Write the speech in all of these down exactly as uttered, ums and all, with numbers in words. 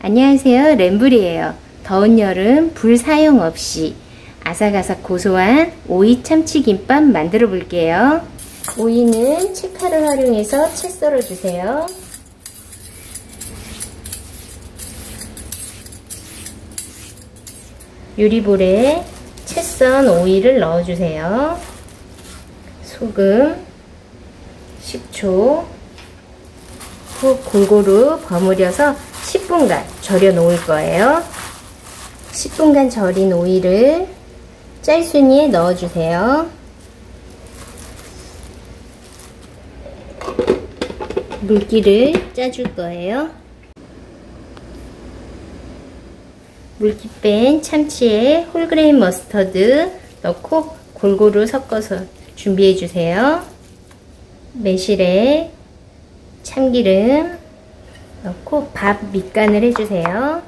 안녕하세요, 램블이에요. 더운 여름 불 사용 없이 아삭아삭 고소한 오이 참치김밥 만들어 볼게요. 오이는 채칼을 활용해서 채 썰어 주세요. 유리볼에 채 썬 오이를 넣어 주세요. 소금, 식초, 후 골고루 버무려서 십 분간 절여 놓을 거예요. 십 분간 절인 오이를 짤순이에 넣어 주세요. 물기를 짜줄 거예요. 물기 뺀 참치에 홀그레인 머스터드 넣고 골고루 섞어서 준비해 주세요. 매실에 참기름 넣고 밥 밑간을 해주세요.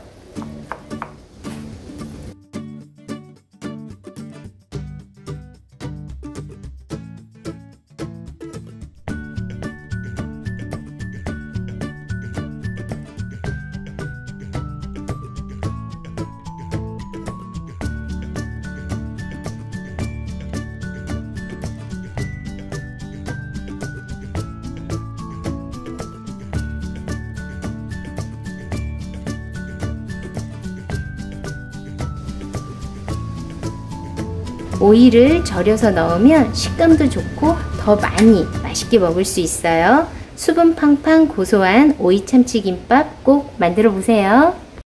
오이를 절여서 넣으면 식감도 좋고 더 많이 맛있게 먹을 수 있어요. 수분 팡팡 고소한 오이 참치김밥 꼭 만들어 보세요.